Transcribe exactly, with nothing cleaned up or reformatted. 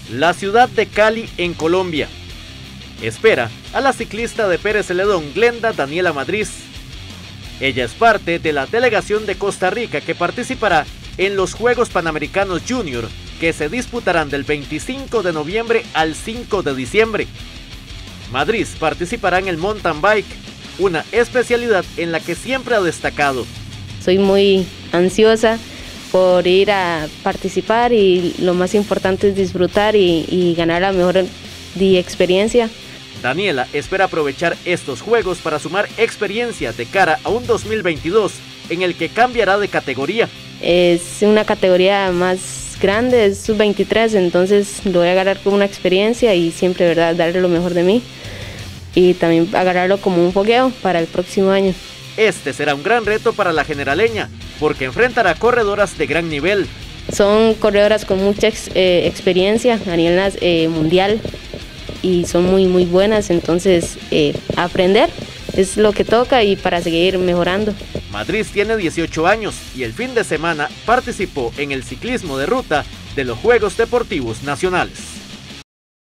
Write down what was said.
La ciudad de Cali, en Colombia, espera a la ciclista de Pérez Celedón, Glenda Daniela Madriz. Ella es parte de la delegación de Costa Rica que participará en los Juegos Panamericanos Junior, que se disputarán del veinticinco de noviembre al cinco de diciembre. Madriz participará en el mountain bike, una especialidad en la que siempre ha destacado. Soy muy ansiosa por ir a participar y lo más importante es disfrutar y, y ganar la mejor de experiencia. Daniela espera aprovechar estos juegos para sumar experiencia de cara a un dos mil veintidós en el que cambiará de categoría. Es una categoría más grande, es sub veintitrés, entonces lo voy a agarrar como una experiencia y siempre, ¿verdad?, darle lo mejor de mí y también agarrarlo como un fogueo para el próximo año. Este será un gran reto para la generaleña, porque enfrentará corredoras de gran nivel. Son corredoras con mucha ex, eh, experiencia a nivel eh, mundial y son muy muy buenas, entonces eh, aprender es lo que toca y para seguir mejorando. Madriz tiene dieciocho años y el fin de semana participó en el ciclismo de ruta de los Juegos Deportivos Nacionales.